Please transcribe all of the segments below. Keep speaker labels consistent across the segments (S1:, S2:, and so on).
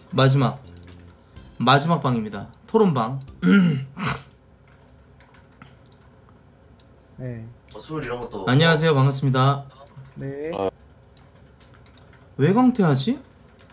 S1: 마지막 방입니다. 토론방.
S2: 네.
S3: 술 이런 것도.
S1: 안녕하세요. 반갑습니다.
S2: 네.
S1: 왜 강퇴하지?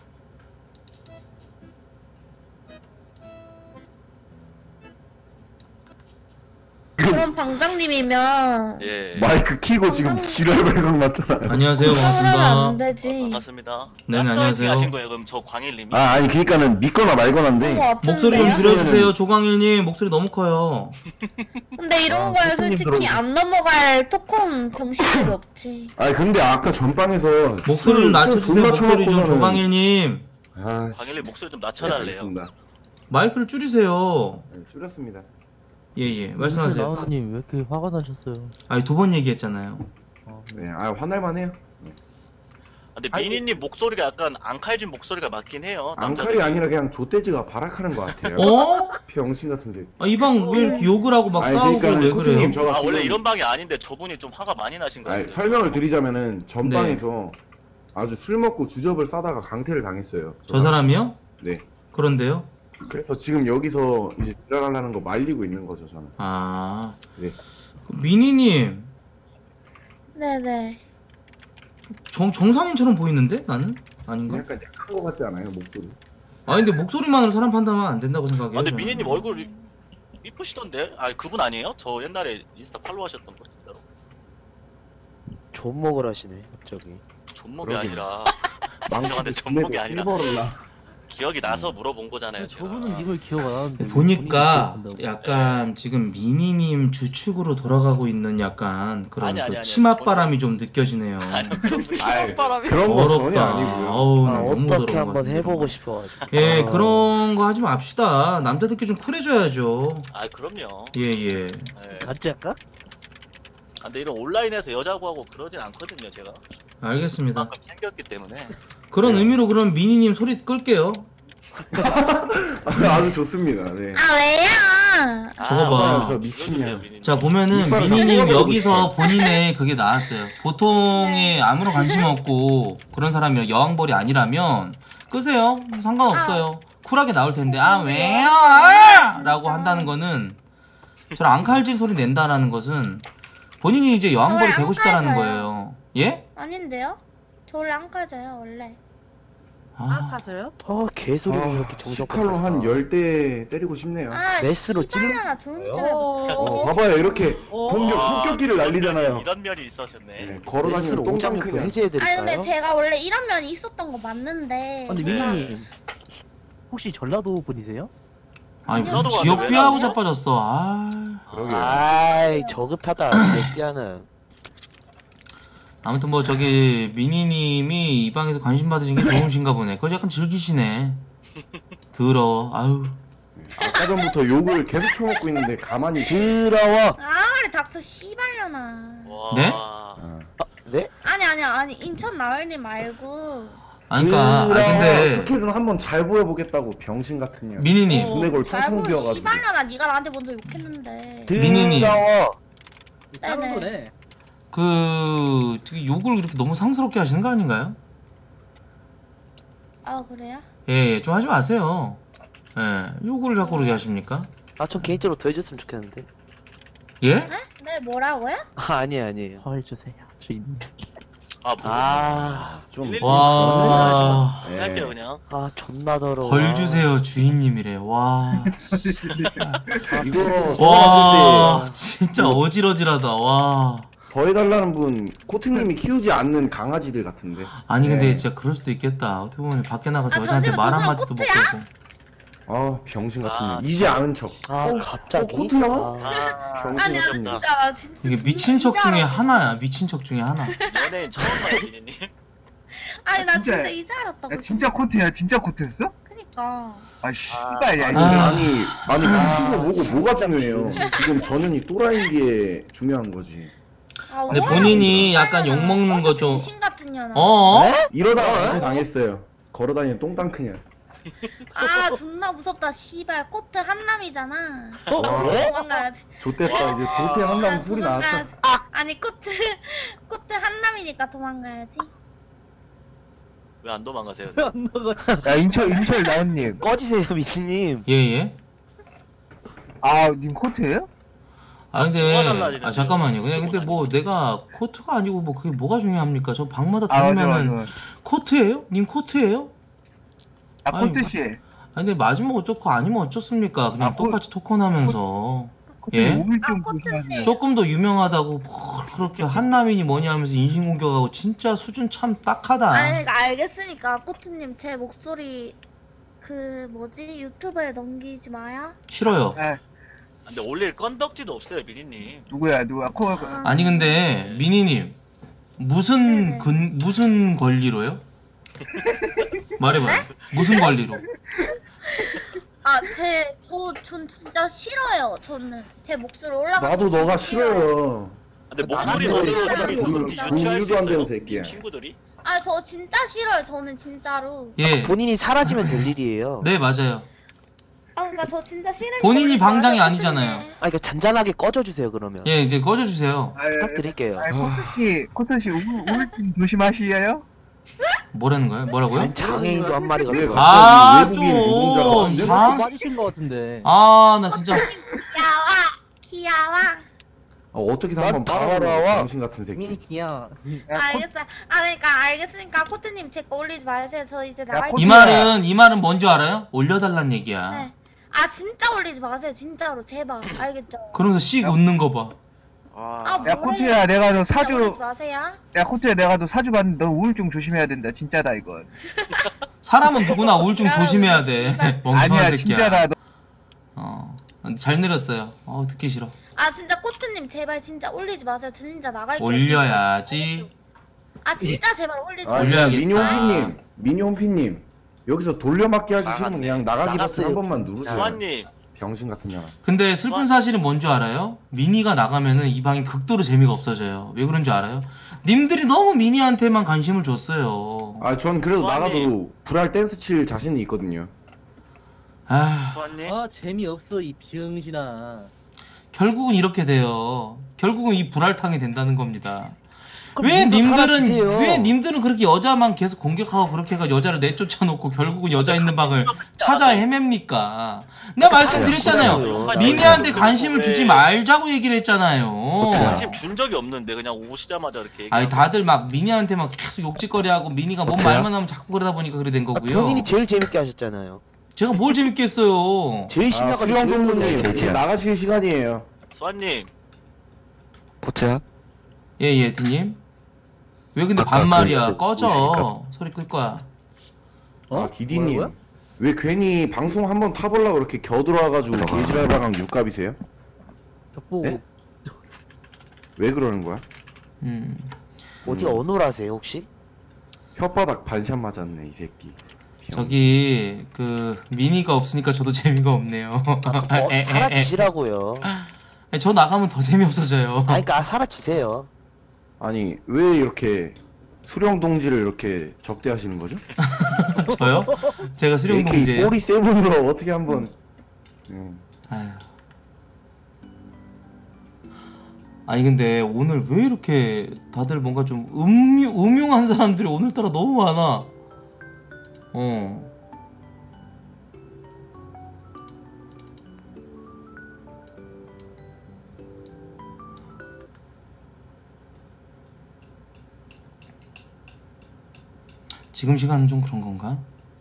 S4: 그럼 방장님이면
S3: 예.
S5: 마이크 키고 지금 지랄 발광 났잖아요.
S1: 안녕하세요.
S4: 하면
S1: 반갑습니다.
S4: 안 되지.
S3: 반갑습니다.
S1: 네네, 안녕하세요.
S3: 하신 거예요? 그럼 저 광일님이?
S5: 아 아니 그니까는 믿거나 말거나인데
S4: 너무 아픈데요?
S1: 목소리 좀 줄여주세요. 조광일님 목소리 너무 커요.
S4: 근데 이런 거에 솔직히
S5: 들어오세요.
S4: 안 넘어갈 토큰 병신들이 없지.
S5: 아니 근데 아까 전방에서
S1: 목소리 좀 낮춰주세요. 목소리 좀 조광일님.
S5: 아
S3: 광일님 목소리 좀
S5: 네,
S3: 낮춰달래요.
S5: 알겠습니다.
S1: 마이크를 줄이세요.
S5: 네, 줄였습니다.
S1: 예예 말씀하세요.
S6: 나은님 왜 이렇게 화가 나셨어요?
S1: 아니 2번 얘기했잖아요.
S5: 네, 아 화날만해요.
S3: 근데 미니님 목소리가 약간 앙칼진 목소리가 맞긴 해요.
S5: 앙칼이 아니라 그냥 좆돼지가 발악하는 것 같아요.
S1: 어?
S5: 병신 같은데.
S1: 이 방 왜 이렇게 욕을 하고 막
S5: 아니,
S1: 싸우고
S5: 그러니까는
S1: 왜
S5: 코트님,
S1: 그래요?
S5: 저가
S3: 아 원래
S5: 지금-
S3: 이런 방이 아닌데 저분이 좀 화가 많이 나신 거
S5: 아니,
S3: 같아요.
S5: 설명을 드리자면은 전방에서 아주 술 먹고 주접을 싸다가 강퇴를 당했어요.
S1: 저 사람이요?
S5: 네.
S1: 그런데요?
S5: 그래서 지금 여기서 이제 지랄하려는 거 말리고 있는 거죠 저는.
S1: 아
S5: 네.
S1: 미니님
S4: 네네.
S1: 정상인처럼 보이는데 나는? 아닌가?
S5: 약간 약한 거 같지 않아요 목소리?
S1: 아니 근데 목소리만으로 사람 판단하면 안 된다고
S3: 아,
S1: 생각해요.
S3: 근데
S1: 저는.
S3: 미니님 얼굴 이쁘시던데? 아 그분 아니에요? 저 옛날에 인스타 팔로우 하셨던 거 진짜로.
S6: 존먹을 하시네 갑자기.
S3: 존목이
S5: 그러게.
S3: 아니라 죄송한데 존목이 아니라 기억이 나서 물어본 거잖아요. 제가.
S6: 저분은 이걸 기억 안 하는데
S1: 보니까
S6: 본인이 기억한다고.
S1: 약간 지금 미니님 주축으로 돌아가고 있는 약간 그런
S3: 아니,
S1: 그
S3: 아니,
S1: 치맛바람이 좀 느껴지네요.
S3: 아니 그런 분이
S5: 아이,
S4: 바람이.
S5: 그런 거 전혀
S1: 더럽다.
S5: 아니고요.
S1: 어우 나
S6: 아,
S1: 너무
S6: 어떻게
S1: 더러운 거
S6: 한번
S1: 같은데,
S6: 해보고
S1: 이런 거.
S6: 싶어가지고.
S1: 예
S6: 아,
S1: 그런 거 하지 맙시다. 남자들끼리 좀 쿨해져야죠.
S3: 아 그럼요.
S1: 예예.
S3: 예.
S6: 같이 할까?
S3: 아, 근데 이런 온라인에서 여자고 하고 그러진 않거든요 제가.
S1: 알겠습니다.
S3: 방금 생겼기 때문에.
S1: 그런 의미로 그럼 미니님 소리 끌게요.
S5: 아주 좋습니다. 네.
S4: 아 왜요?
S1: 저거 봐.
S5: 저 미친년.
S1: 자 보면은
S5: 이빨을
S1: 미니님
S5: 다
S1: 여기서 본인의 그게 나왔어요. 보통에 아무런 관심 없고 그런 사람이 여왕벌이 아니라면 끄세요. 상관없어요. 쿨하게 나올 텐데 아 왜요? 라고 한다는 거는 저런 앙칼진 소리 낸다라는 것은 본인이 이제 여왕벌이 되고 싶다라는 거예요. 예?
S4: 아닌데요? 저 원래 안 까져요 원래.
S1: 아,
S6: 개소리를
S5: 아,
S6: 이렇게 정성껏
S5: 시칼로 한
S6: 하니까.
S5: 10대 때리고 싶네요.
S4: 아
S6: 메스로
S4: 씨발려나 조용히 좀
S5: 봐봐요 이렇게 폭격기를 날리잖아요.
S3: 이런 면이 있으셨네.
S5: 네, 걸어다니는
S6: 메스로
S5: 똥장
S6: 오장육부
S5: 크냐.
S4: 아니
S6: 해제해드릴까요?
S4: 근데 제가 원래 이런 면이 있었던 거 맞는데.
S7: 근데
S3: 네.
S7: 미니님 혹시 전라도 분이세요?
S1: 아니 무슨
S3: 저도
S1: 지역
S3: 왜
S1: 비하고
S3: 나오냐?
S1: 자빠졌어. 아.
S5: 그러게요.
S6: 아이 저급하다 새끼야는.
S1: 아무튼 뭐 저기 미니님이 이 방에서 관심 받으신 게 좋으신가 보네. 그거 약간 즐기시네. 더러. 아유.
S5: 아까 전부터 욕을 계속 쳐먹고 있는데 가만히
S6: 더러워.
S4: 아래 닥쳐 씨발려나.
S3: 와.
S1: 네?
S6: 네?
S4: 아니 인천 나을님 말고.
S1: 아니 그러니까 아 근데
S5: 어떻게든 한번 잘 보여보겠다고 병신 같은 년.
S1: 미니님
S5: 눈에 걸
S4: 잘
S5: 텅텅
S4: 보여
S5: 비워가지고.
S4: 씨발려나. 네가 나한테 먼저 욕했는데.
S1: 미니님.
S6: 더러워.
S4: 네네.
S1: 그 되게 욕을 이렇게 너무 상스럽게 하시는 거 아닌가요?
S4: 아 그래요?
S1: 예, 좀 하지 마세요. 예, 욕을 자꾸 그렇게 하십니까?
S6: 전 개인적으로 더 해줬으면 좋겠는데.
S1: 예?
S4: 네 뭐라고요?
S6: 아니에요.
S7: 헐 주세요 주인님.
S3: 아 뭐.
S5: 좀.
S1: 와,
S5: 네.
S3: 할게요 그냥.
S6: 존나 더러워.
S1: 걸 주세요 주인님이래. 와,
S5: 이거
S1: 와, 진짜 어질어질하다. 와.
S5: 더 해달라는 분 코트님이 키우지 않는 강아지들 같은데.
S1: 아니 근데
S5: 네.
S1: 진짜 그럴 수도 있겠다. 어떻게 보면 밖에 나가서
S4: 아,
S1: 여자한테
S4: 잠시만,
S1: 말
S4: 저
S1: 한마디도 못
S4: 사람
S1: 걸고.
S5: 아 병신 같은
S3: 아,
S5: 년. 이제 아는 척.
S6: 갑자기?
S5: 코트야?
S3: 아
S5: 병신
S4: 아니
S5: 같은
S4: 진짜
S5: 년.
S4: 나 진짜.
S1: 이게 미친 척 중에 하나야. 미친 척 중에 하나.
S3: 연예인 처음 봐요 미니님.
S4: 아니 나
S8: 진짜-
S4: 진짜 이제 알았다고.
S8: 야, 진짜 코트야? 진짜 코트였어?
S4: 그니까.
S8: 아 씨발 야
S5: 아니,
S8: 이거
S5: 아니 키고 뭐고 뭐가 중요해요. 지금 전현이 또라이인 게 중요한 거지.
S4: 아,
S1: 근데
S4: 오해하고
S1: 본인이
S4: 있어.
S1: 약간 욕 먹는 거 좀.
S4: 병신 같은 년아.
S1: 어?
S5: 이러다가 강퇴 당했어요. 걸어다니는 똥땅 크냐.
S4: 아 존나 무섭다 씨발 코트 한남이잖아.
S5: 와,
S4: 도망가야지.
S5: 좆됐다. 이제 도태 한다는 소리 나왔어.
S4: 도망가야지. 아니 코트 한남이니까 도망가야지.
S3: 왜 안 도망가세요?
S7: 안 나가.
S8: 야 인철 나은님.
S6: 꺼지세요 미친님.
S1: 예예.
S8: 아 님 코트예요?
S1: 아
S3: 뭐가
S1: 근데
S3: 달라지는데요?
S1: 잠깐만요. 그냥 근데 뭐 내가 코트가 아니고 뭐 그게 뭐가 중요합니까? 저 방마다
S8: 아 맞아
S1: 다니면은
S8: 맞아.
S1: 코트예요? 님 코트예요?
S8: 아
S1: 아니,
S8: 코트 씨.
S1: 아니 근데 맞으면 어쩌고 아니면 어쩌습니까? 그냥
S8: 아,
S1: 똑같이 토큰하면서
S8: 코트
S1: 예?
S8: 우울증
S4: 아,
S8: 조심하세요.
S1: 조금 더 유명하다고 뭘 그렇게 한남이니 뭐니 하면서 인신공격하고 진짜 수준 참 딱하다.
S4: 아니 알겠으니까 코트님 제 목소리 그 뭐지 유튜브에 넘기지 마요.
S1: 싫어요.
S8: 아
S3: 근데 올릴 건덕지도 없어요, 미리님.
S8: 누구야
S1: 아니 근데 미니님 무슨
S4: 네네.
S1: 무슨 권리로요? 말해봐요. 무슨 권리로?
S4: 전 진짜 싫어요. 저는 제 목소리 올라가.
S5: 나도 너가 싫어요.
S3: 근데
S5: 나한테
S3: 목소리로도
S5: 씨발
S3: 누군지
S5: 돈
S3: 유추할 수
S5: 일도 안 되는
S3: 있어요.
S5: 새끼야.
S3: 친구들이?
S4: 아 저 진짜 싫어요. 저는 진짜로.
S1: 예.
S6: 본인이 사라지면 될 일이에요.
S1: 네 맞아요.
S4: 아 그러니까 저 진짜 싫으니까.
S1: 본인이
S4: 올리지
S1: 방장이
S4: 마세요,
S1: 아니잖아요.
S4: 코트님.
S6: 아 이거 잔잔하게 꺼져주세요 그러면.
S1: 예 이제 꺼져주세요.
S6: 부탁드릴게요.
S8: 코트 씨 우울증 조심하시에요?
S1: 뭐라는 거예요? 뭐라고요?
S6: 웬 장애인도 한 마리가
S5: 왜
S6: 들어가.
S1: 아,
S5: 외국인
S1: 좀
S5: 노동자가
S1: 장-
S7: 빠지신 것 같은데.
S1: 아 나 진짜
S4: 귀여워.
S5: 어떻게
S6: 난
S5: 한번
S6: 다
S5: 봐라
S6: 알아와.
S5: 당신 같은 새끼.
S7: 미니키야.
S4: 알겠어요. 아 그러니까 알겠으니까 코트님 제 거 올리지 마세요. 저 이제 나갈게요.
S1: 이 말은 뭔지 알아요? 올려달란 얘기야.
S4: 네. 아 진짜 올리지 마세요. 진짜로 제발. 알겠죠?
S1: 그러면서 씩 웃는 거 봐.
S4: 아
S8: 야 코트야 내가 너
S4: 진짜
S8: 사주
S4: 올리지 마세요.
S8: 야 코트야 내가 너 사주 받는데 너 우울증 조심해야 된다 진짜다 이건.
S1: 사람은 누구나 우울증 조심해야 돼. 멍청한
S8: 아니야
S1: 새끼야.
S8: 진짜다.
S1: 잘 내렸어요. 듣기 싫어.
S4: 아 진짜 코트님 제발 진짜 올리지 마세요. 저 진짜 나갈게요.
S1: 올려야지.
S4: 아 진짜 제발 올리지
S5: 아,
S4: 마세요.
S1: 올려야겠다.
S5: 미니홈피님 여기서 돌려막기 하기 싫으면
S3: 나갔네.
S5: 그냥 나가기 버튼
S6: 나갔어요.
S5: 한 번만 누르세요.
S3: 수환님,
S5: 병신 같은 년아.
S1: 근데 슬픈 사실은 뭔지 알아요? 미니가 나가면은 이 방이 극도로 재미가 없어져요. 왜 그런지 알아요? 님들이 너무 미니한테만 관심을 줬어요.
S5: 아, 전 그래도
S3: 수환님.
S5: 나가도 불알 댄스 칠 자신이 있거든요.
S1: 아,
S3: 수환님.
S7: 아 재미없어 이 병신아.
S1: 결국은 이렇게 돼요. 결국은 이 불알탕이 된다는 겁니다.
S6: 그럼
S1: 왜
S6: 님도 사라지세요.
S1: 님들은 그렇게 여자만 계속 공격하고 그렇게 해가 여자를 내쫓아 놓고 결국은 여자 있는 방을 찾아 헤맵니까? 내가 말씀드렸잖아요.
S6: 싫어요.
S1: 미니한테 관심을 주지 말자고 얘기를 했잖아요.
S3: 관심 준 적이 없는데 그냥 오시자마자 이렇게 얘기.
S1: 아니 다들 막 미니한테 막 계속 욕짓거리하고 미니가 뭔 말만 하면 자꾸 그러다 보니까 그래 된 거고요.
S6: 본인이 제일 재밌게 하셨잖아요.
S1: 제가 뭘 재밌게 했어요.
S6: 제일 신나가지고
S5: 수영동무님 이제 나가실 시간이에요.
S3: 수환님,
S6: 보트야?
S1: 예예 디님. 왜 근데
S6: 아까
S1: 반말이야?
S6: 그
S1: 꺼져. 소리 끌 거야.
S5: 아, 디디님.
S7: 뭐라고요?
S5: 왜 괜히 방송 한번 타보려고 그렇게 겨들어와가지고 개지랄방학 육갑이세요?
S7: 뭐
S5: 네? 왜 그러는 거야?
S6: 어디가 어눌하세요 혹시?
S5: 혓바닥 반샷 맞았네 이 새끼.
S1: 저기 그 미니가 없으니까 저도 재미가 없네요.
S6: 사라지시라고요.
S1: 아니, 저 나가면 더 재미없어져요.
S6: 아니 그니까 사라지세요.
S5: 아니 왜 이렇게 수령 동지를 이렇게 적대하시는 거죠?
S1: 저요? 제가
S5: AK
S1: 수령공제예요.
S5: 꼬리 세븐으로 어떻게 한번
S1: 아휴. 아니 근데 오늘 왜 이렇게 다들 뭔가 좀 음흉한 사람들이 오늘따라 너무 많아. 지금 시간은 좀 그런 건가?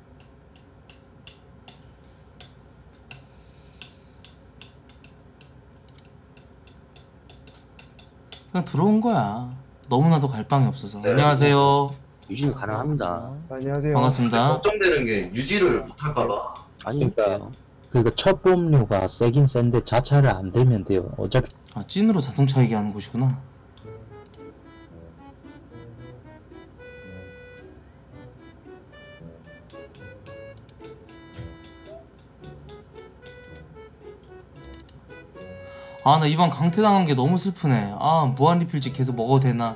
S1: 그냥 들어온 거야. 너무나도 갈 방이 없어서. 안녕하세요.
S2: 유지는 가능합니다.
S9: 안녕하세요.
S1: 반갑습니다.
S2: 걱정되는 게 유지를 못할까봐.
S9: 그러니까 그첫 보험료가 세긴 센데 자차를 안 들면 돼요. 어차피
S1: 아, 찐으로 자동차 얘기하는 곳이구나. 아, 나 이번 강퇴당한 게 너무 슬프네. 아, 무한리필집 계속 먹어도 되나.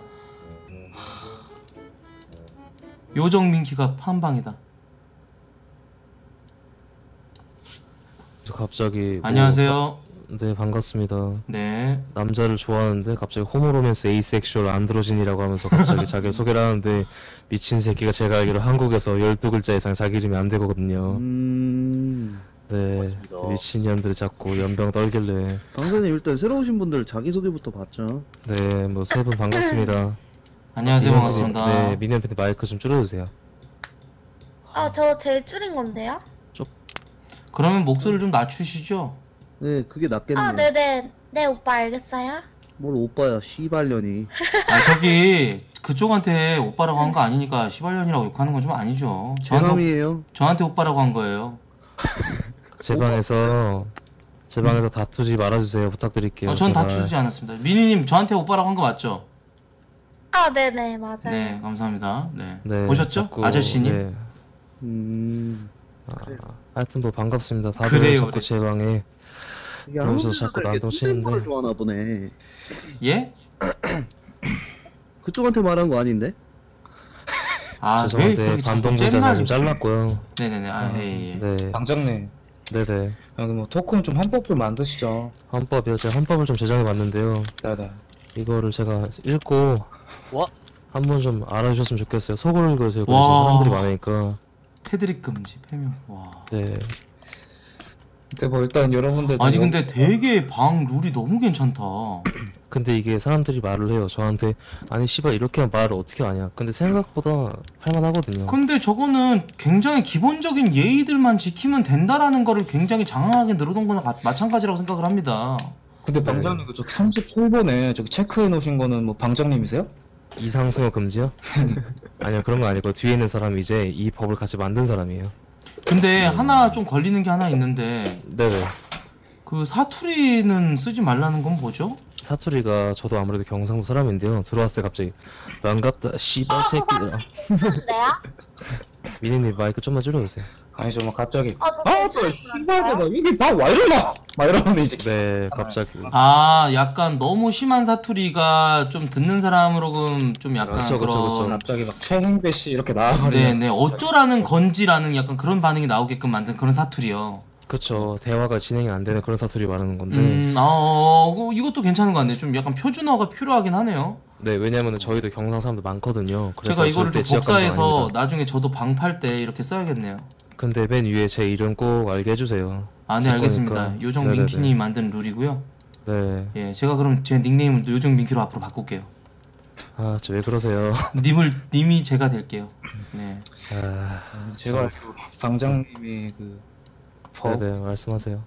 S1: 요정민키가 판방이다.
S9: 갑자기
S1: 안녕하세요.
S10: 네, 반갑습니다.
S1: 네.
S10: 남자를 좋아하는데 갑자기 호모로맨스 에이섹슈얼 안드로진이라고 하면서 갑자기 자기 소개를 하는데 미친 새끼가 제가 알기로 한국에서 12글자 이상 자기 이름이 안 되거든요. 네, 미친년들이 자꾸 연병 떨길래.
S11: 강사님 일단 새로 오신 분들 자기소개부터 받죠.
S10: 네, 뭐 세 분 반갑습니다.
S1: 안녕하세요. 반갑습니다.
S10: 네, 미니언 팬티 마이크 좀 줄여주세요.
S4: 저 제일 줄인 건데요?
S1: 그러면 목소리를 좀 낮추시죠.
S11: 네, 그게 낫겠네요.
S4: 네네. 네, 오빠 알겠어요?
S11: 뭘 오빠야, 씨발년이.
S1: 저기 그쪽한테 오빠라고 한 거 아니니까 시발년이라고 욕하는 건 좀 아니죠.
S11: 제감이에요.
S1: 저한테 오빠라고 한 거예요.
S10: 제 방에서 다투지 말아주세요. 부탁드릴게요.
S1: 전
S10: 제발.
S1: 다투지 않았습니다. 미니님 저한테 오빠라고 한 거 맞죠?
S4: 네네, 맞아요.
S1: 네, 감사합니다. 네.
S10: 네,
S1: 보셨죠?
S10: 자꾸,
S1: 아저씨님.
S10: 네. 하여튼 뭐 반갑습니다. 다들
S1: 그래요,
S10: 자꾸
S1: 그래.
S10: 제 방에
S11: 이게
S10: 그러면서 자꾸 난동 치는데.
S11: 를 좋아하나 보네.
S1: 예?
S11: 그쪽한테 말한 거 아닌데?
S1: 왜
S10: 죄송한데
S1: 그렇게 자꾸
S10: 반동문자
S1: 잼날
S10: 좀 잘랐고요.
S1: 네네네. 예.
S10: 네.
S9: 방장님,
S10: 네네.
S9: 여기 뭐 토큰 좀 헌법 좀 만드시죠.
S10: 헌법이요. 제가 헌법을 좀 제정해봤는데요.
S9: 네네.
S10: 이거를 제가 읽고
S3: 와.
S10: 한번 좀 알아주셨으면 좋겠어요. 속을 읽으세요.
S1: 와.
S10: 사람들이 많으니까.
S1: 패드립 금지 폐명. 와.
S10: 네.
S9: 근데 뭐 일단 여러분들
S1: 아니 근데 되게 방 룰이 너무 괜찮다.
S10: 근데 이게 사람들이 말을 해요. 저한테 아니 씨발 이렇게 말을 어떻게 하냐. 근데 생각보다 할만하거든요.
S1: 근데 저거는 굉장히 기본적인 예의들만 지키면 된다라는 거를 굉장히 장황하게 늘어놓은 거나 마찬가지라고 생각을 합니다.
S9: 근데 방장님 그저 37번에 저기 체크해 놓으신 거는 뭐 방장님이세요?
S10: 이상승어 금지요? 아니요 그런 거 아니고 뒤에 있는 사람이 이제 이 법을 같이 만든 사람이에요.
S1: 근데 하나 좀 걸리는 게 하나 있는데
S10: 네네.
S1: 그 사투리는 쓰지 말라는 건 뭐죠?
S10: 사투리가 저도 아무래도 경상도 사람인데요. 들어왔을 때 갑자기 반갑다 씨발 새끼들아.
S4: 네요?
S10: 미니님 마이크 좀만 줄여주세요.
S9: 아니죠 뭐 갑자기
S4: 저
S9: 씨발들아 이게 나 와 이러나? 막 이러는데 이제
S10: 네 갑자기.
S1: 약간 너무 심한 사투리가 좀 듣는 사람으로는 좀 약간
S10: 그렇죠, 그렇죠,
S1: 그런
S10: 그렇죠.
S9: 갑자기 막 최행배 씨 이렇게 나와버리면
S1: 네네 어쩌라는 건지라는 약간 그런 반응이 나오게끔 만든 그런 사투리요.
S10: 그쵸. 대화가 진행이 안 되는 그런 사투리 말하는 건데.
S1: 이것도 괜찮은 것 같네. 좀 약간 표준어가 필요하긴 하네요.
S10: 네, 왜냐면은 저희도 경상 사람들 많거든요. 그래서
S1: 제가 이거를 좀
S10: 절대 지역 감정
S1: 복사해서
S10: 아닙니다.
S1: 나중에 저도 방 팔 때 이렇게 써야겠네요.
S10: 근데 맨 위에 제 이름 꼭 알게 해주세요.
S1: 네
S10: 제
S1: 알겠습니다.
S10: 거니까.
S1: 요정
S10: 네네네.
S1: 민키님이 만든 룰이고요.
S10: 네.
S1: 예, 제가 그럼 제 닉네임을 또 요정 민키로 앞으로 바꿀게요.
S10: 아, 저 왜 그러세요?
S1: 님이 제가 될게요. 네.
S9: 제가 알기로 방장님이 그
S10: 네네, 말씀하세요.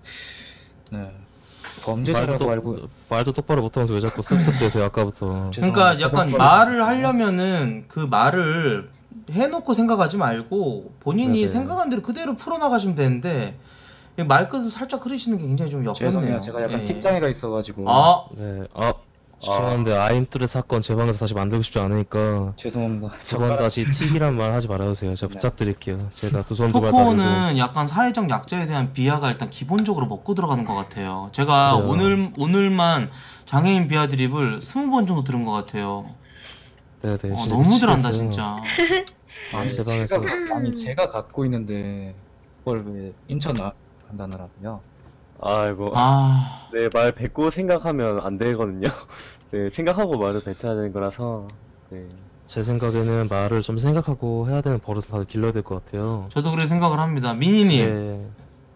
S9: 네. 범죄자라고 알고
S10: 말도 똑바로 못하면서 왜 자꾸 쓱쓱대세요 아까부터.
S1: 그러니까 약간 말을 하려면은 그 말을 해놓고 생각하지 말고 본인이
S10: 네네.
S1: 생각한 대로 그대로 풀어나가시면 되는데 말끝을 살짝 흐르시는 게 굉장히 좀 역겹네요.
S9: 죄송해요 제가 약간
S1: 예.
S9: 틱장애가 있어가지고
S10: 네. 죄송한데 아임뚜레 사건 제 방에서 다시 만들고 싶지 않으니까
S9: 죄송합니다.
S10: 두 번 다시 틱이란 말 하지 말아주세요. 제가 부탁드릴게요. 제가 두 손 두 발 빠르고.
S1: 토코는 약간 사회적 약자에 대한 비하가 일단 기본적으로 먹고 들어가는 것 같아요. 제가
S10: 그래요.
S1: 오늘만 장애인 비하 드립을 20번 정도 들은 것 같아요.
S10: 네네. 진짜
S1: 너무들 한다
S10: 미치겠어요.
S1: 진짜.
S10: 아니, 제 방에서
S9: 제가 갖고 있는데 그걸 왜 인천 간다느라고요?
S2: 아이고. 네, 말 뱉고 생각하면 안 되거든요. 네, 생각하고 말을 뱉어야 되는 거라서. 네.
S10: 제 생각에는 말을 좀 생각하고 해야 되는 버릇을 다들 길러야 될 것 같아요.
S1: 저도 그렇게 생각을 합니다. 미니님
S10: 네.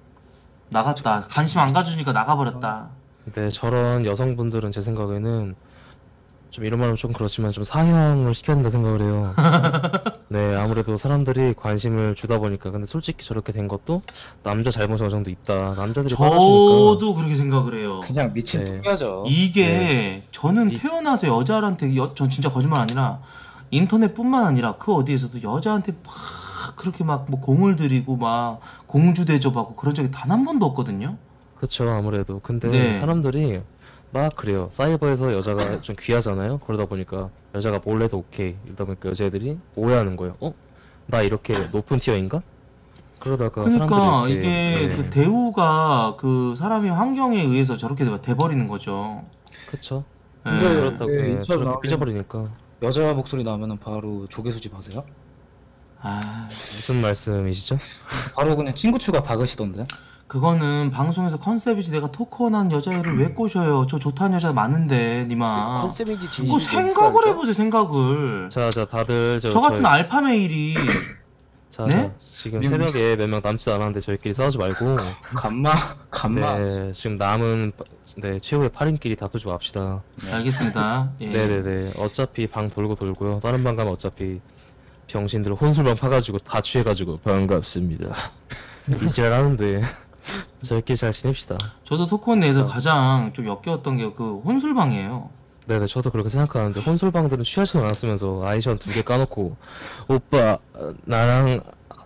S1: 나갔다. 관심 안 가주니까 나가버렸다.
S10: 네, 저런 여성분들은 제 생각에는 좀 이런 말하면 좀 그렇지만 좀 사형을 시켜야 된다 생각을 해요. 네, 아무래도 사람들이 관심을 주다 보니까. 근데 솔직히 저렇게 된 것도 남자 잘못이 어느 정도 있다. 남자들이 빨아주니까.
S1: 저도 그렇게 생각을 해요.
S9: 그냥 미친
S10: 네.
S9: 뚱이죠.
S1: 이게 저는 태어나서 여자한테 전 진짜 거짓말 아니라 인터넷뿐만 아니라 그 어디에서도 여자한테 막 그렇게 막 뭐 공을 들이고 막 공주 대접하고 그런 적이 단 한 번도 없거든요.
S10: 그쵸, 아무래도. 근데
S1: 네.
S10: 사람들이 막 그래요. 사이버에서 여자가 좀 귀하잖아요. 그러다 보니까 여자가 뭘 해도 오케이. 이러다 보니까 여자애들이 오해하는 거예요. 나 이렇게 높은 티어인가? 그러다가
S1: 그러니까
S10: 사람들이
S1: 이게
S10: 이렇게,
S1: 그 대우가 그 사람이 환경에 의해서 저렇게 돼버리는 거죠.
S10: 그쵸.
S1: 예.
S10: 그렇다고
S9: 네,
S10: 저렇게
S9: 나오면-
S10: 삐져버리니까.
S9: 여자 목소리 나오면은 바로 조개수집 하세요?
S1: 아,
S10: 무슨 말씀이시죠?
S9: 바로 그냥 친구 추가 박으시던데.
S1: 그거는 방송에서 컨셉이지. 내가 토크한 여자애를 왜 꼬셔요? 저 좋다는 여자 많은데 니마.
S6: 컨셉인지
S1: 그
S6: 진심인지
S1: 생각을 해보세요. 생각을.
S10: 자, 다들
S1: 저 같은 알파 메일이
S10: 자,
S1: 네?
S10: 지금 새벽에 몇 명 남지도 않았는데 저희끼리 싸우지 말고
S9: 간마.
S10: 네, 지금 남은 최후의 8인끼리 다투지 맙시다.
S1: 알겠습니다. 예.
S10: 네네네. 어차피 방 돌고요. 다른 방 가면 어차피 병신들 혼술방 파가지고 다 취해가지고 반갑습니다. 이지랄 하는데 저희끼리 잘 지냅시다.
S1: 저도 토크온 내에서 가장 좀 역겨웠던 게 그 혼술방이에요.
S10: 네네, 저도 그렇게 생각하는데 혼술방들은 취하지도 않았으면서 아이션 2개 까놓고 오빠 나랑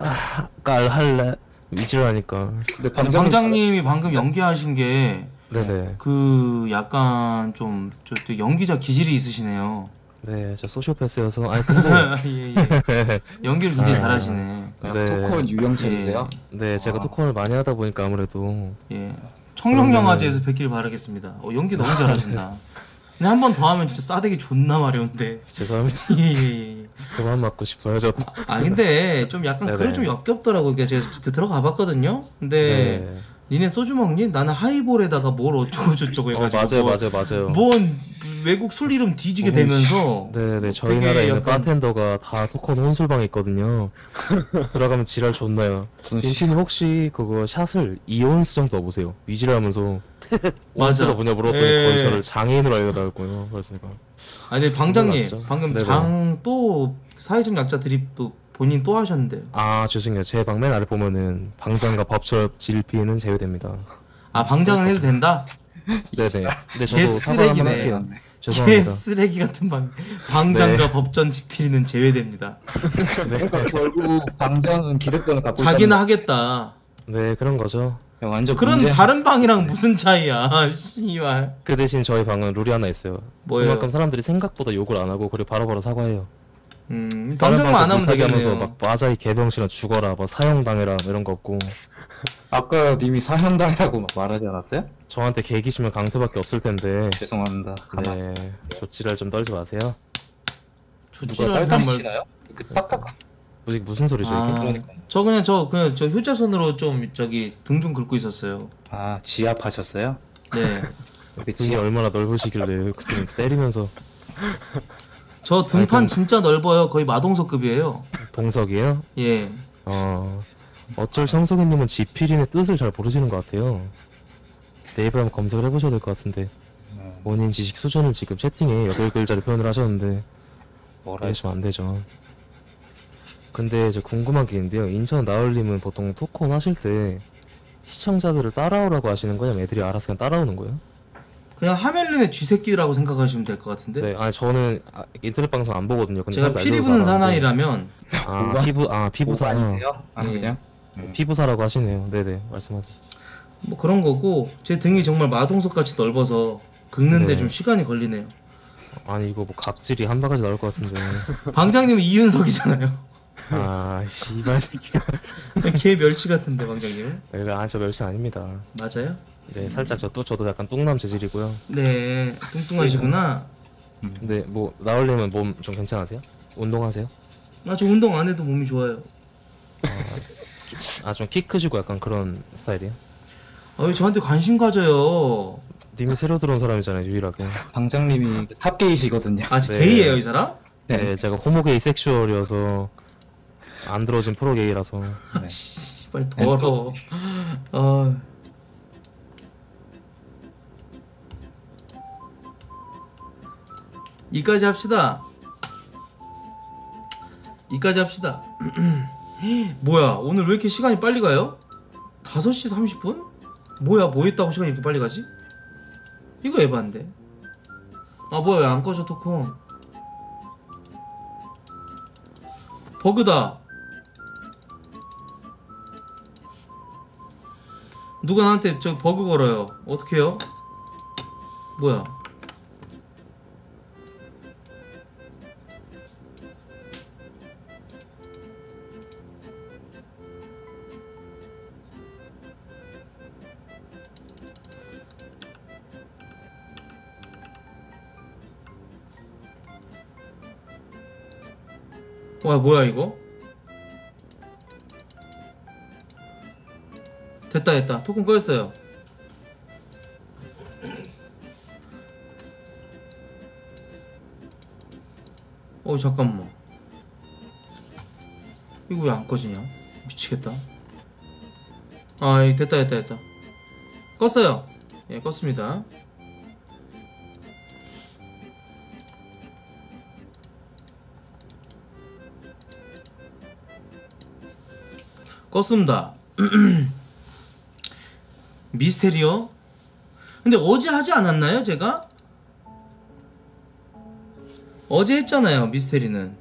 S10: 깔 할래? 이지랄하니까.
S1: 근데 방장님이 방금 연기하신 게
S10: 네네.
S1: 그 약간 좀 저 또 연기자 기질이 있으시네요.
S10: 네, 저 소시오패스여서 아니 근데
S1: 예, 예. 연기를 굉장히 잘하시네.
S9: 토크온 유형체이세요?
S10: 네, 제가 토크온을 많이 하다 보니까 아무래도
S1: 예. 청룡영화제에서 뵙길 바라겠습니다. 연기 너무 잘하신다. 근데 한 번 더 하면 진짜 싸대기 존나 마려운데.
S10: 죄송합니다.
S1: 예.
S10: 그만 맞고 싶어요, 저도.
S1: 아 근데 좀 약간
S10: 네네.
S1: 그래 좀 역겹더라고. 그러니까 제가 그 들어가 봤거든요. 근데
S10: 네.
S1: 니네 소주 먹니? 나는 하이볼에다가 뭘 어쩌고 저쩌고 해가지고
S10: 맞아요.
S1: 뭔 외국 술 이름 뒤지게 되면서
S10: 네네, 저희
S1: 되게
S10: 나라에 있는
S1: 약간-
S10: 바텐더가 다 토큰 혼술방에 있거든요. 들어가면 지랄 존나요. 인fin이 혹시 그거 샷을 2온스 정도 넣어보세요. 위지랄하면서 온스가 뭐냐 물어봤더니
S1: 예.
S10: 거의 저를 장애인으로 알려달라고요. 그래서 제가
S1: 아니 근데 방장님
S10: 몰랐죠.
S1: 방금
S10: 네네.
S1: 장 또 사회적 약자 드립 또 본인 또 하셨는데요.
S10: 아 죄송해요. 제 방 맨 아래 보면은 방장과 법철 질피는 제외됩니다.
S1: 아 방장은 해도 된다?
S10: 네네. 근데 저도
S1: 개
S10: 사과 한번
S1: 쓰레기네.
S10: 할게요.
S1: 개
S10: 죄송합니다.
S1: 쓰레기 같은 방장과
S10: 네.
S1: 법전 지필이는 제외됩니다.
S9: 그러니까 결국 방장은 기득권을 갖고
S1: 자기는 하겠다.
S10: 네 그런 거죠.
S9: 완전
S1: 그런
S9: 문제.
S1: 다른 방이랑 무슨 차이야? 씨발.
S10: 그 대신 저희 방은 룰이 하나 있어요.
S1: 뭐예요?
S10: 그만큼 사람들이 생각보다 욕을 안 하고 그리고 바로바로 사과해요. 다른
S1: 방장만 안
S10: 방에서
S1: 하면
S10: 불타게
S1: 되겠네요.
S10: 하면서 막 맞아 이 개병신아 죽어라 뭐 사형당해라 이런 거 없고
S9: 아까 님이 사형당이라고 막 말하지 않았어요?
S10: 저한테 개기시면 강태밖에 없을 텐데
S9: 죄송합니다.
S10: 네 조치를 좀 떨지 마세요.
S1: 조치를 한 말.
S9: 그 딱딱.
S10: 무슨 소리죠 이게?
S1: 저 그냥 저 효자손으로 좀 저기 등 좀 긁고 있었어요.
S9: 아 지압하셨어요?
S1: 네.
S10: 등이 얼마나 넓으시길래 그때 때리면서
S1: 저 등판 진짜 넓어요. 거의 마동석급이에요.
S10: 동석이에요?
S1: 예.
S10: 어쩔 청소기님은 지필인의 뜻을 잘 모르시는 것 같아요. 네이버에 한번 검색을 해보셔야 될 것 같은데 본인 지식 수준을 지금 채팅에 8글자로 표현을 하셨는데 그러시면 안 되죠. 근데 저 궁금한 게 있는데요. 인천 나얼님은 보통 토크온 하실 때 시청자들을 따라오라고 하시는 거예요? 애들이 알아서 그냥 따라오는 거예요?
S1: 그냥 하멜린의 쥐새끼라고 생각하시면 될 것 같은데.
S10: 네, 아니 저는 인터넷 방송 안 보거든요. 근데
S1: 제가
S10: 사람들
S1: 피리
S10: 알려서
S1: 부는
S10: 알았는데.
S1: 사나이라면
S10: 피부사.
S9: 아니세요? 아
S1: 예.
S9: 그냥?
S10: 피부사라고 하시네요. 네네, 말씀하세요.
S1: 뭐 그런 거고 제 등이 정말 마동석 같이 넓어서 긁는데
S10: 네.
S1: 좀 시간이 걸리네요.
S10: 아니 이거 뭐 각질이 한 바가지 나올 것 같은데.
S1: 방장님은 이윤석이잖아요.
S10: 아 씨발 새끼가.
S1: 개 멸치 같은데 방장님은?
S10: 저 멸치 아닙니다.
S1: 맞아요?
S10: 네, 살짝 저도 약간 뚱남 재질이고요.
S1: 네, 뚱뚱하시구나.
S10: 근데 뭐 나올려면 몸 좀 괜찮으세요? 운동하세요?
S1: 아, 저 운동 안 해도 몸이 좋아요.
S10: 좀 키 크시고 약간 그런 스타일이에요?
S1: 아, 왜 저한테 관심 가져요?
S10: 님이 새로 들어온 사람이잖아요, 유일하게.
S9: 방장님이 탑게이시거든요.
S1: 아, 저 게이예요, 이 사람?
S10: 네, 제가 호모게이 섹슈얼이어서 안 들어진 프로게이라서.
S1: 아, 씨발 더러워. 아. 이까지 합시다. 이까지 합시다. 뭐야, 오늘 왜 이렇게 시간이 빨리 가요? 5시 30분? 뭐야, 뭐 했다고 시간이 이렇게 빨리 가지? 이거 에반데. 아, 뭐야, 왜 안 꺼져, 토큰? 버그다. 누가 나한테 저 버그 걸어요. 어떡해요? 뭐야? 와, 뭐야 이거? 됐다. 토큰 꺼였어요. 잠깐만. 이거 왜 안 꺼지냐? 미치겠다. 됐다. 껐어요. 예, 껐습니다. 껐습니다. 미스테리어? 근데 어제 하지 않았나요, 제가? 어제 했잖아요, 미스테리는.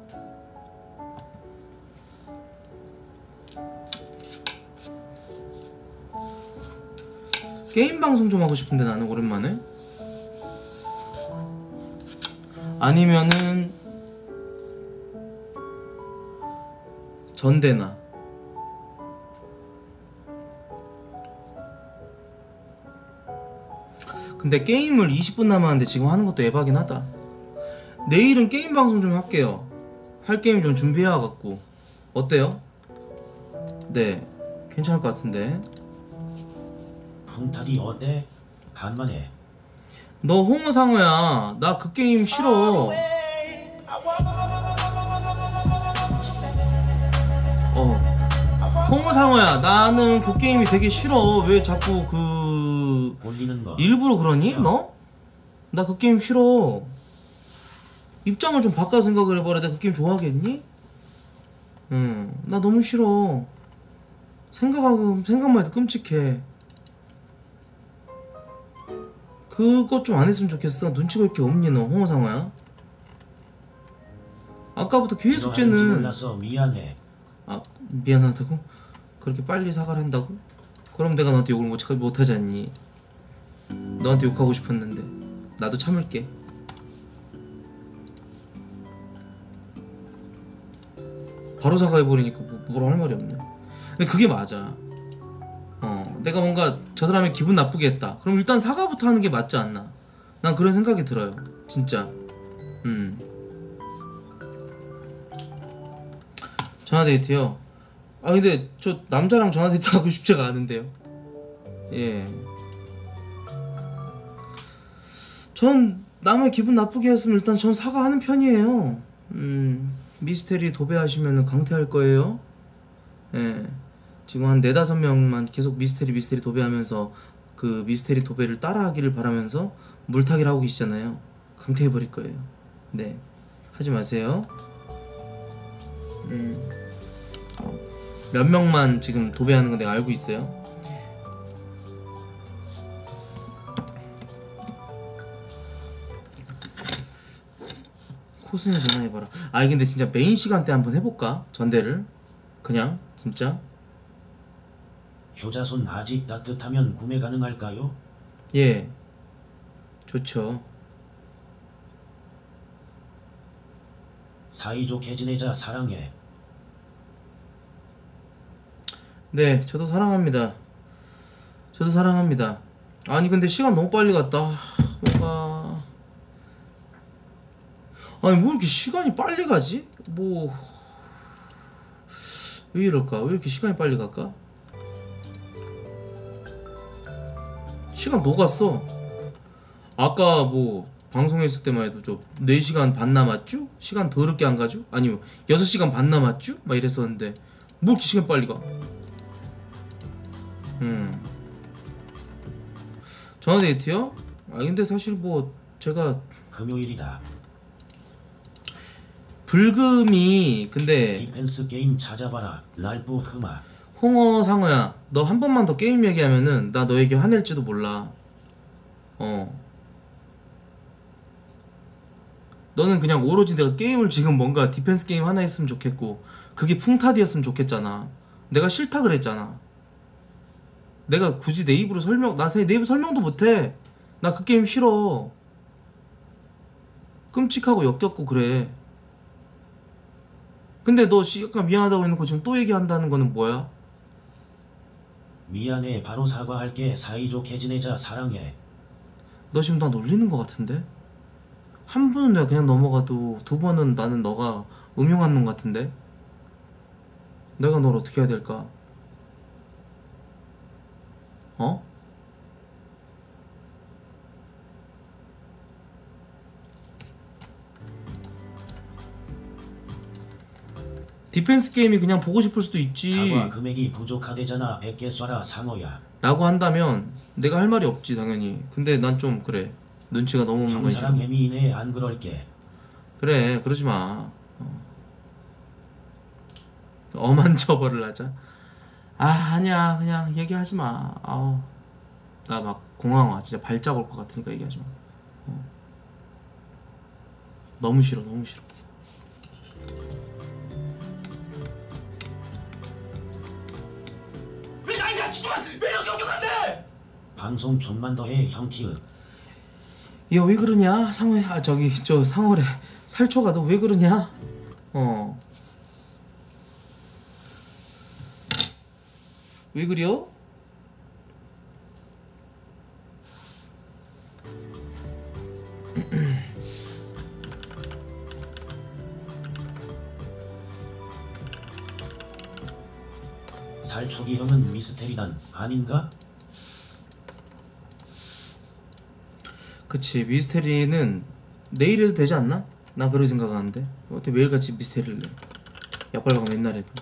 S1: 게임 방송 좀 하고 싶은데 나는 오랜만에. 아니면은 전대나. 근데 게임을 20분 남았는데 지금 하는 것도 에바긴 하다. 내일은 게임 방송 좀 할게요. 할 게임 좀 준비해와갖고. 어때요? 네, 괜찮을 것 같은데.
S12: 풍타디 어때? 간만에.
S1: 너 홍어상어야. 나 그 게임 싫어. 홍어상어야. 나는 그 게임이 되게 싫어. 왜 자꾸 일부러 그러니? 너? 나 그 게임 싫어. 입장을 좀 바꿔 생각을 해봐라. 내가 그 게임 좋아하겠니? 나 너무 싫어. 생각만 해도 끔찍해. 그것 좀 안 했으면 좋겠어. 눈치가 이렇게 없니 너 홍어상어야? 아까부터 계속 쟤는
S12: 몰라서 미안해.
S1: 미안하다고? 그렇게 빨리 사과를 한다고? 그럼 내가 너한테 욕을 못하지 않니? 너한테 욕하고 싶었는데 나도 참을게. 바로 사과해버리니까 뭐라 할 말이 없네. 근데 그게 맞아. 내가 뭔가 저 사람이 기분 나쁘게 했다. 그럼 일단 사과부터 하는 게 맞지 않나? 난 그런 생각이 들어요. 진짜. 전화데이트요? 근데 저 남자랑 전화데이트 하고 싶지가 않은데요. 예. 전 남의 기분 나쁘게 했으면 일단 전 사과하는 편이에요. 미스테리 도배하시면 강퇴할 거예요. 예. 지금 한 4-5명만 계속 미스테리 도배하면서 그 미스테리 도배를 따라하기를 바라면서 물타기를 하고 계시잖아요. 강퇴해버릴 거예요. 네, 하지 마세요. 몇 명만 지금 도배하는 거 내가 알고 있어요. 코스는 전화해봐라. 근데 진짜 메인 시간대 한번 해볼까? 전대를 그냥 진짜.
S12: 효자손 아직 따뜻하면 구매 가능할까요?
S1: 예, 좋죠.
S12: 사이좋게 지내자. 사랑해.
S1: 네, 저도 사랑합니다. 저도 사랑합니다. 아니 근데 시간 너무 빨리 갔다. 뭔가 뭐 이렇게 시간이 빨리 가지? 왜 이럴까? 왜 이렇게 시간이 빨리 갈까? 시간 녹았어. 아까 방송했을 때만 해도 4시간 반 남았쥬? 시간 더럽게 안 가죠? 아니면 6시간 반 남았쥬? 막 이랬었는데 뭐 이렇게 시간 빨리 가? 전화데이트요? 근데 사실 제가
S12: 금요일이다.
S1: 불금이 근데
S12: 디펜스 게임 찾아봐라. 랄프 흠아.
S1: 홍어상어야, 너 한 번만 더 게임 얘기하면은 나 너에게 화낼지도 몰라. 너는 그냥 오로지 내가 게임을 지금 뭔가 디펜스 게임 하나 했으면 좋겠고 그게 풍타디였으면 좋겠잖아. 내가 싫다 그랬잖아. 내가 굳이 내 입으로 내 입으로 설명도 못해. 나 그 게임 싫어. 끔찍하고 역겹고 그래. 근데 너 약간 미안하다고 해놓고 지금 또 얘기한다는 거는 뭐야?
S12: 미안해. 바로 사과할게. 사이좋게 지내자. 사랑해.
S1: 너 지금 나 놀리는 거 같은데? 한 번은 내가 그냥 넘어가도 2번은 나는 너가 음흉한 놈 같은데? 내가 널 어떻게 해야 될까? 어? 디펜스 게임이 그냥 보고 싶을 수도 있지
S12: 사과 금액이 부족하대잖아. 100개 쏴라 상어야.
S1: 라고 한다면 내가 할 말이 없지 당연히. 근데 난 좀 그래, 눈치가 너무 없는 건 싫어.
S12: 형사랑 애미이네. 안 그럴게.
S1: 그래 그러지마. 엄한 처벌을 하자. 아니야 그냥 얘기하지마. 나 막 공항 와 진짜 발작 올 것 같으니까 얘기하지마. 너무 싫어 너무 싫어. 왜 나이 다치지만 왜 이렇게 엄격한데?
S12: 방송 좀만 더 해 형티읕.
S1: 야 왜 그러냐 상호야. 저기 저 상호래. 살초가 너 왜 그러냐. 왜 그려?
S12: 살초기 형은 미스테리단 아닌가?
S1: 그치 미스테리는 내일 해도 되지 않나? 난 그렇게 생각하는데 어떻게 매일같이 미스테리를 내. 약발방 맨날 해도.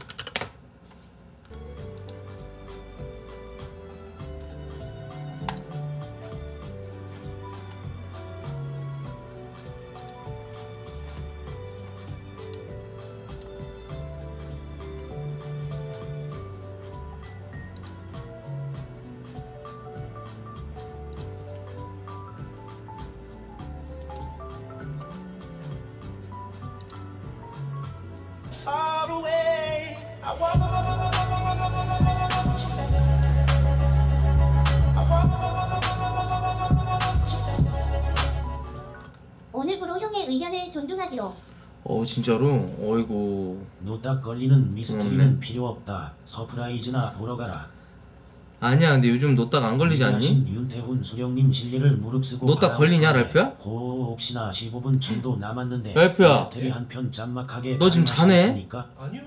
S13: 오늘부로 형의 의견을 존중하기로.
S1: 진짜로? 어이구.
S12: 노딱 걸리는 미스테리는 필요 없다. 서프라이즈나 보러 가라.
S1: 아니야 근데 요즘 노딱 안 걸리지 않니?
S12: 윤태훈 수령님 실례를 무릅쓰고
S1: 노딱 걸리냐 랄프야?
S12: 혹시나 15분 정도 남았는데
S1: 랄프야
S12: 미스테리 한 편 짠막하게
S1: 너 지금 자네?
S14: 아니요.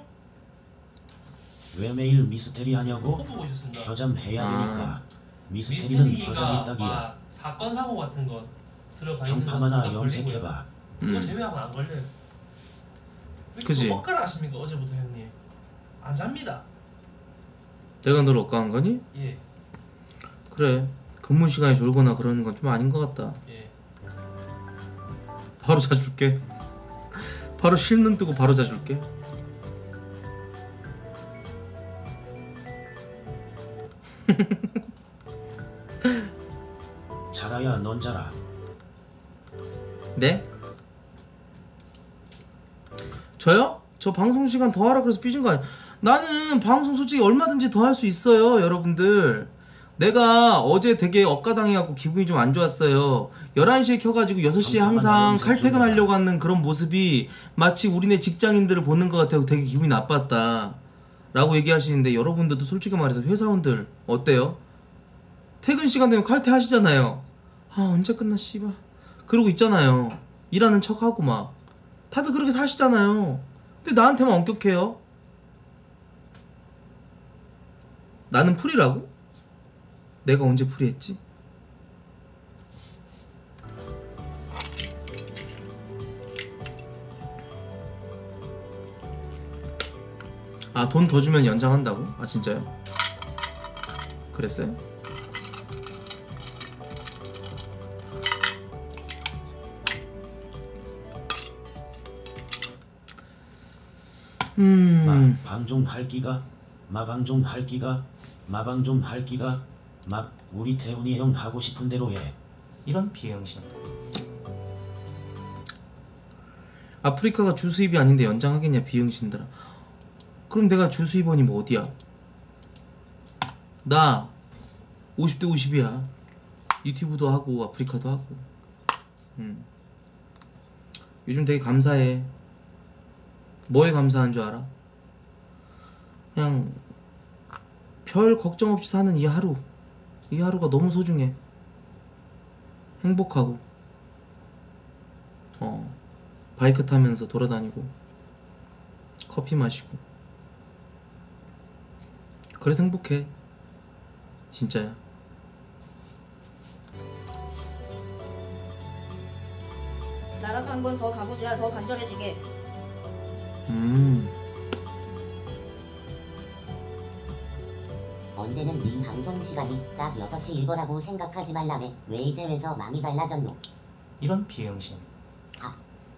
S12: 왜 매일 미스테리 하냐고?
S14: 보고 있었습니다.
S12: 겨잠 해야 되니까. 미스테리는 겨잠이
S14: 미스테리가
S12: 딱이야.
S14: 사건 사고 같은 거 들어가 있는
S12: 평판 하나
S14: 거
S12: 염색해봐.
S14: 그거 제외하고 안 걸려요.
S1: 그치.
S14: 엇가라 하십니까 어제부터 형님? 안 잡니다.
S1: 내가 널 억까한 거니?
S14: 예.
S1: 그래 근무 시간에 졸거나 그러는 건 좀 아닌 것 같다.
S14: 예.
S1: 바로 자줄게. 바로 실눈 뜨고 바로 자줄게.
S12: 자라야 넌 자라.
S1: 네? 저요? 저 방송 시간 더 하라 그래서 삐진 거 아니야. 나는 방송 솔직히 얼마든지 더 할 수 있어요 여러분들. 내가 어제 되게 억가당해갖고 기분이 좀 안 좋았어요. 11시에 켜가지고 6시에 항상 칼퇴근하려고 하는 그런 모습이 마치 우리네 직장인들을 보는 것 같아서 되게 기분이 나빴다 라고 얘기하시는데, 여러분들도 솔직히 말해서 회사원들 어때요? 퇴근 시간 되면 칼퇴하시잖아요. 아 언제 끝나 씨발 그러고 있잖아요. 일하는 척하고 막 다들 그렇게 사시잖아요. 근데 나한테만 엄격해요. 나는 풀이라고? 내가 언제 풀이했지? 아 돈 더 주면 연장한다고? 아 진짜요? 그랬어요?
S12: 방종 할 기가 마방종 할 기가 마방종 할 기가 우리 태훈이 형 하고 싶은 대로 해.
S1: 이런 비형신. 아프리카가 주 수입이 아닌데 연장하겠냐 비형신들아. 그럼 내가 주 수입원이 뭐 어디야? 나 50대 50이야 유튜브도 하고 아프리카도 하고. 요즘 되게 감사해. 뭐에 감사한 줄 알아? 그냥 별 걱정 없이 사는 이 하루. 이 하루가 너무 소중해. 행복하고 바이크 타면서 돌아다니고 커피 마시고 그래서 행복해 진짜야.
S13: 나라가 한 번 더 가보자. 더 간절해지게.
S15: 언제는 네 방송 시간이 딱 6시 일거라고 생각하지 말라며 왜 이제 왜서 마음이 달라졌노.
S1: 이런 비응신.
S15: 아.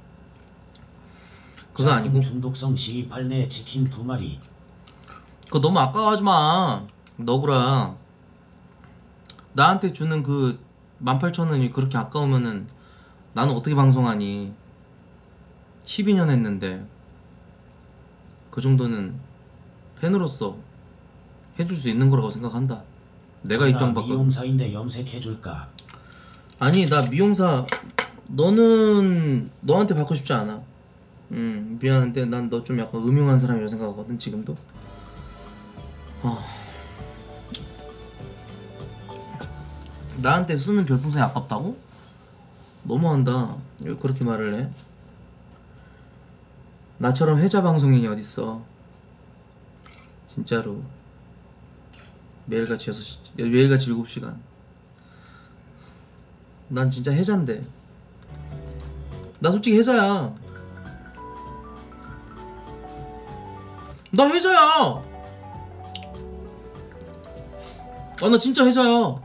S1: 그거 아니고
S12: 중독성 시입할 내 치킨 2마리.
S1: 그거 너무 아까워하지 마. 너구라 나한테 주는 그 18,000원이 그렇게 아까우면은 나는 어떻게 방송하니. 12년 했는데 그 정도는 팬으로서 해줄 수 있는 거라고 생각한다. 내가 입장 바꿔.
S12: 미용사인데 염색해줄까?
S1: 아니 나 미용사 너는 너한테 받고 싶지 않아. 미안한데 난 너 좀 약간 음흉한 사람이라고 생각하거든 지금도. 나한테 쓰는 별풍선이 아깝다고? 너무한다. 왜 그렇게 말을 해? 나처럼 회자 방송인이 어딨어. 진짜로 매일같이 7시간. 난 진짜 해자인데. 나 솔직히 해자야. 나 해자야. 나 진짜 해자야.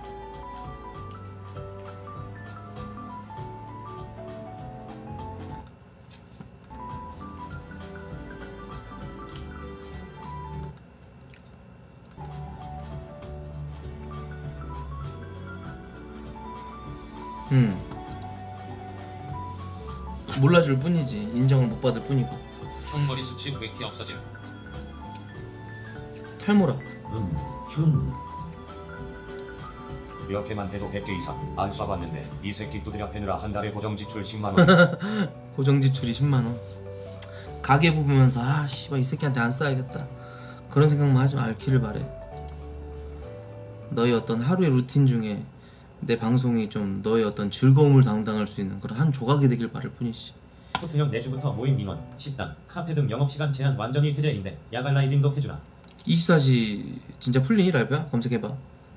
S1: 몰라줄 뿐이지. 인정을 못 받을 뿐이고.
S16: 형 머리숱이 왜 이렇게 없어짐?
S1: 탈모라.
S12: 흉.
S16: 이렇게만 해도 100개 이상 안 쏴봤는데 이 새끼 두드려 패느라 한 달에 고정 지출 10만원.
S1: 고정 지출이 10만원. 가게 부으면서 아 씨발 이 새끼한테 안 써야겠다 그런 생각만 하지 말기를 바래. 너의 어떤 하루의 루틴 중에 내 방송이 좀 너의 어떤 즐거움을 담당할 수 있는 그런 한 조각이 되길 바랄 뿐이지.
S16: 호트형 내주부터 모임 민원, 식당, 카페 등 영업시간 제한 완전히 해제인데 야간 라이딩도 해주나?
S1: 24시 진짜 풀리니 랄프야? 검색해봐.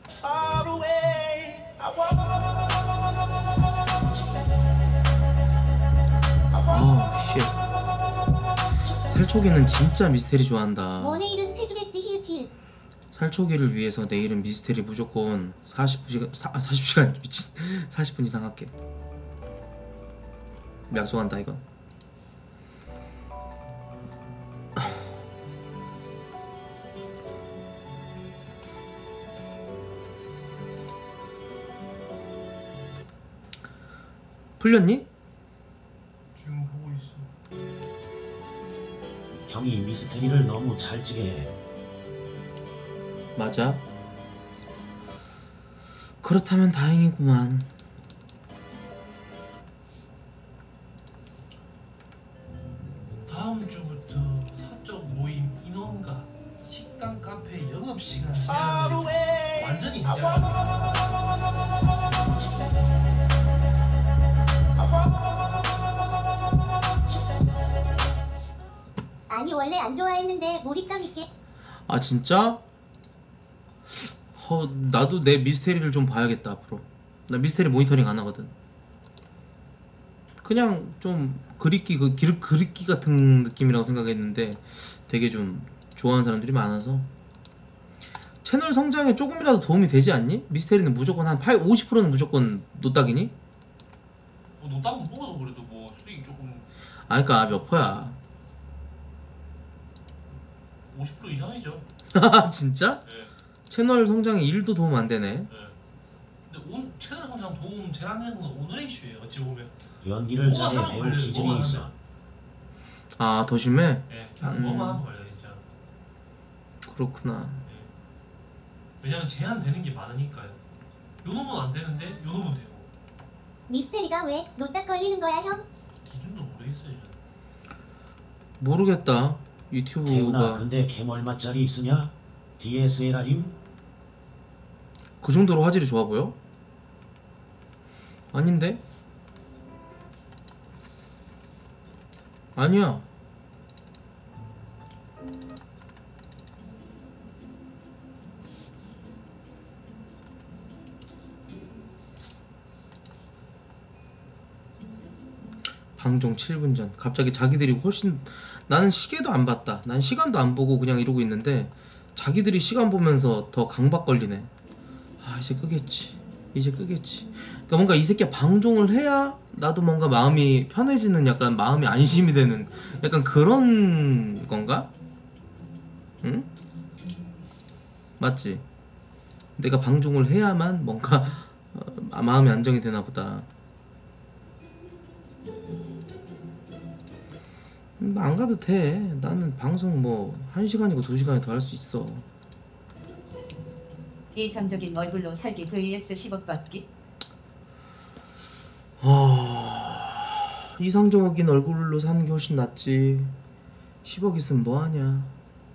S1: 쉣. 살초기는 진짜 미스테리 좋아한다.
S13: 뭐 내일은 해주겠지 힐킬.
S1: 살초기를 위해서 내일은 미스테리 무조건 40시간 미친 40분 이상 할게. 약속한다 이건. 풀렸니?
S14: 지금 보고 있어.
S12: 형이 미스테리를 너무 잘 찌게 해.
S1: 맞아. 그렇다면 다행이구만.
S14: 다음 주부터 사적 모임 인원과 식당 카페 영업 시간 제한을 완전히 해제한다.
S13: 아니 원래 안 좋아했는데 몰입감 있게.
S1: 아 진짜? 나도 내 미스테리를 좀 봐야겠다 앞으로. 나 미스테리 모니터링 안 하거든. 그냥 좀 그립기 그립기 같은 느낌이라고 생각했는데 되게 좀 좋아하는 사람들이 많아서 채널 성장에 조금이라도 도움이 되지 않니? 미스테리는 무조건 한 50%는 무조건 노딱이니?
S14: 노딱은 뽑아도 그래도 뭐 수익이 조금.
S1: 아 그니까 몇 퍼야?
S14: 50% 이상이죠.
S1: 진짜?
S14: 네.
S1: 채널 성장에 1도 도움 안 되네.
S14: 네. 근데 채널 성장 도움 제일 안 되는 건 오늘의 이슈예요. 어찌 보면.
S12: 연기를 잘해 배울 기질이 있어.
S1: 아 더 심해?
S14: 네, 그냥 뭐만 하면 걸려 진짜.
S1: 그렇구나.
S14: 네. 왜냐면 제한되는 게 많으니까요. 요 놈은 안 되는데 요 놈은 되고.
S13: 미스테리가 왜 노딱 걸리는 거야 형?
S14: 기준도 모르겠어요 저는.
S1: 모르겠다.
S12: 태훈아
S1: 유튜브가
S12: 근데 캠 얼마짜리 쓰냐? DSLR임?
S1: 그 정도로 화질이 좋아 보여? 아닌데? 아니야. 방종 7분 전. 갑자기 자기들이 훨씬, 나는 시계도 안 봤다. 난 시간도 안 보고 그냥 이러고 있는데 자기들이 시간 보면서 더 강박 걸리네. 아, 이제 끄겠지. 이제 끄겠지. 그러니까 뭔가 이 새끼가 방종을 해야 나도 뭔가 마음이 편해지는, 약간 마음이 안심이 되는 약간 그런 건가? 응? 맞지? 내가 방종을 해야만 뭔가 마음이 안정이 되나 보다. 안 가도 돼. 나는 방송 뭐 1시간이고 2시간이 더 할 수 있어.
S17: 이상적인 얼굴로 살기 vs 10억 받기.
S1: 이상적인 얼굴로 사는 게 훨씬 낫지. 10억 있으면 뭐하냐.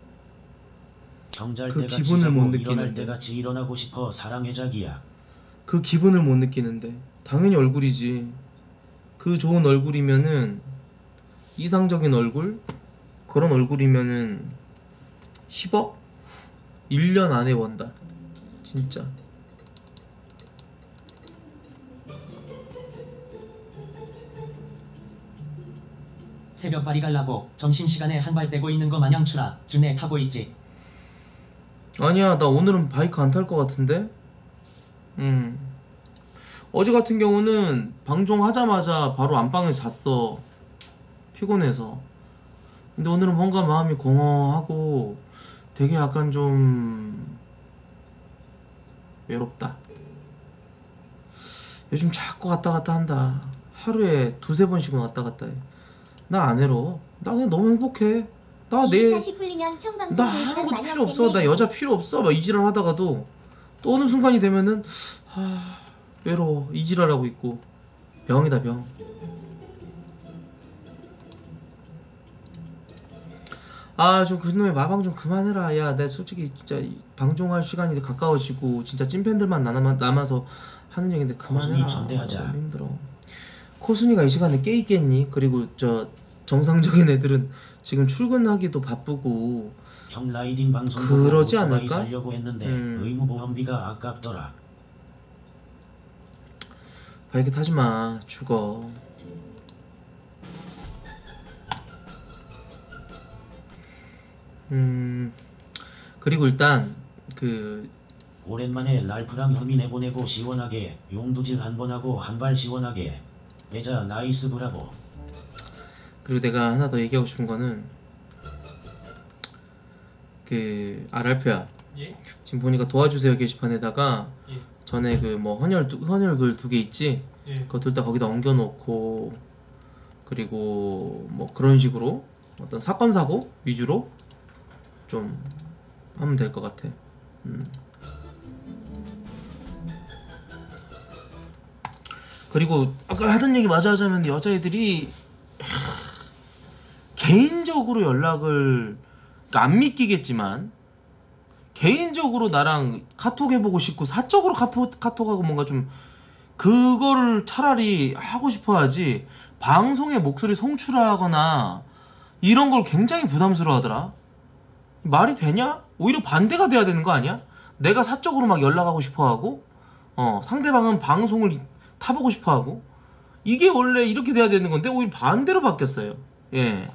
S1: 그 기분을 못 느끼는데.
S12: 때같이 일어나고 싶어. 사랑해 자기야.
S1: 그 기분을 못 느끼는데. 당연히 얼굴이지. 그 좋은 얼굴이면은, 이상적인 얼굴? 그런 얼굴이면은 10억? 1년 안에 번다. 진짜.
S18: 새벽발이 갈라고 점심시간에 한 발 빼고 있는 거 마냥 추라. 준에 타고 있지.
S1: 아니야, 나 오늘은 바이크 안 탈 것 같은데? 어제 같은 경우는 방종하자마자 바로 안방에서 잤어. 피곤해서. 근데 오늘은 뭔가 마음이 공허하고 되게 약간 좀 외롭다. 요즘 자꾸 왔다 갔다 한다. 하루에 2-3번씩은 왔다 갔다 해. 나 안 외로워. 나 그냥 너무 행복해. 나 아무것도 필요 없어. 나 여자 필요 없어. 막 이지랄 하다가도 또 어느 순간이 되면은 외로워. 이지랄 하고 있고. 병이다, 병. 좀 그놈의 마방 좀 그만해라. 야, 내 솔직히 진짜 방종할 시간이 가까워지고 진짜 찐팬들만 남아서 하는 얘기인데 그만해라. 너무 힘들어. 코순이가 이 시간에 깨 있겠니? 그리고 정상적인 애들은 지금 출근하기도 바쁘고
S12: 형 라이딩 방송
S1: 그러지
S12: 보고
S1: 않을까?
S12: 살려고 했는데 의무보험비가 아깝더라.
S1: 바이크 타지마. 죽어. 그리고 일단
S12: 오랜만에 랄프랑 혐이 내보내고 시원하게 용두질 한번 하고 한 발 시원하게 매자. 나이스 브라보.
S1: 그리고 내가 하나 더 얘기하고 싶은 거는 랄프야.
S14: 예?
S1: 지금 보니까 도와주세요 게시판에다가
S14: 예.
S1: 전에 헌혈 글 2개 있지?
S14: 예.
S1: 그거 둘 다 거기다 옮겨놓고, 그리고 뭐 그런 식으로 어떤 사건 사고 위주로 좀 하면 될 것 같아. 그리고 아까 하던 얘기 마저 하자면 여자애들이 개인적으로 연락을, 그러니까 안 믿기겠지만 개인적으로 나랑 카톡 해보고 싶고 사적으로 카톡하고 뭔가 좀 그거를 차라리 하고 싶어 하지, 방송에 목소리 송출하거나 이런 걸 굉장히 부담스러워 하더라. 말이 되냐? 오히려 반대가 돼야 되는 거 아니야? 내가 사적으로 막 연락하고 싶어 하고 상대방은 방송을 타보고 싶어 하고, 이게 원래 이렇게 돼야 되는 건데 오히려 반대로 바뀌었어요. 예.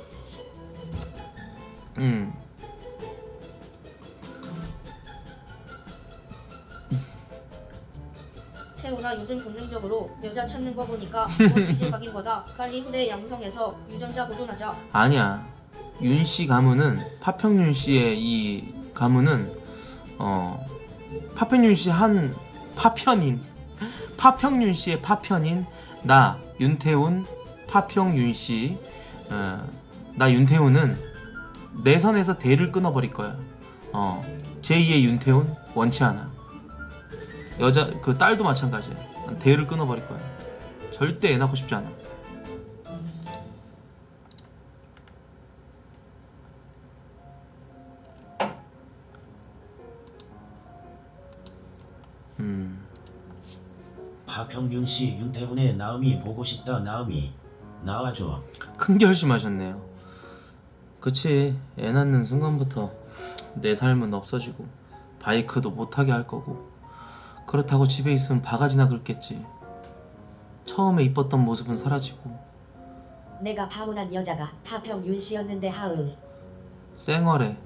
S19: 태훈아, 요즘 본능적으로 여자 찾는 거 보니까 이제 각인보다 빨리 후대 양성해서 유전자 보존하자.
S1: 아니야. 윤씨 가문은, 파평윤씨의 이 가문은 파평윤씨 한 파편인, 파평윤씨의 파편인 나 윤태훈, 파평윤씨, 나 윤태훈은 내 선에서 대를 끊어버릴 거야. 제2의 윤태훈 원치 않아. 여자 딸도 마찬가지야. 난 대를 끊어버릴 거야. 절대 애 낳고 싶지 않아.
S12: 파평윤씨 윤태훈의 나음이 보고 싶다. 나음이 나와줘.
S1: 큰 결심하셨네요. 그치, 애 낳는 순간부터 내 삶은 없어지고 바이크도 못하게 할 거고, 그렇다고 집에 있으면 바가지나 긁겠지. 처음에 이뻤던 모습은 사라지고
S20: 내가 파혼한 여자가 파평 윤씨였는데 하을.
S1: 쌩얼에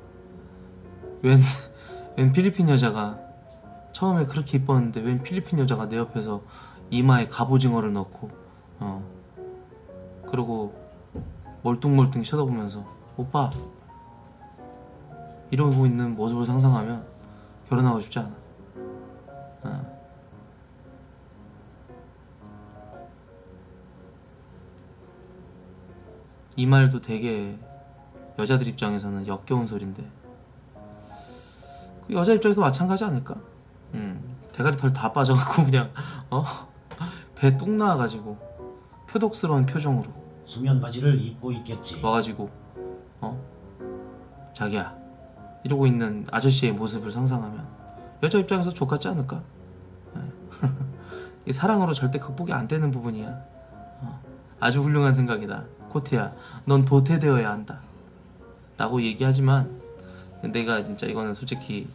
S1: 웬 필리핀 여자가 처음에 그렇게 이뻤는데 웬 필리핀 여자가 내 옆에서 이마에 갑오징어를 넣고 그러고 멀뚱멀뚱 쳐다보면서 오빠 이러고 있는 모습을 상상하면 결혼하고 싶지 않아. 이 말도 되게 여자들 입장에서는 역겨운 소린데 그 여자 입장에서 마찬가지 아닐까? 대가리 털 다 빠져갖고 그냥 배 뚝 나와가지고 표독스러운 표정으로
S12: 수면 바지를 입고 있겠지.
S1: 와가지고 자기야 이러고 있는 아저씨의 모습을 상상하면 여자 입장에서 족같지 않을까? 이 사랑으로 절대 극복이 안 되는 부분이야. 아주 훌륭한 생각이다. 코트야, 넌 도태되어야 한다 라고 얘기하지만 내가 진짜 이거는 솔직히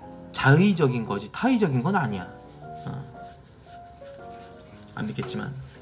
S1: 자의적인 거지 타의적인 건 아니야. 안 믿겠지만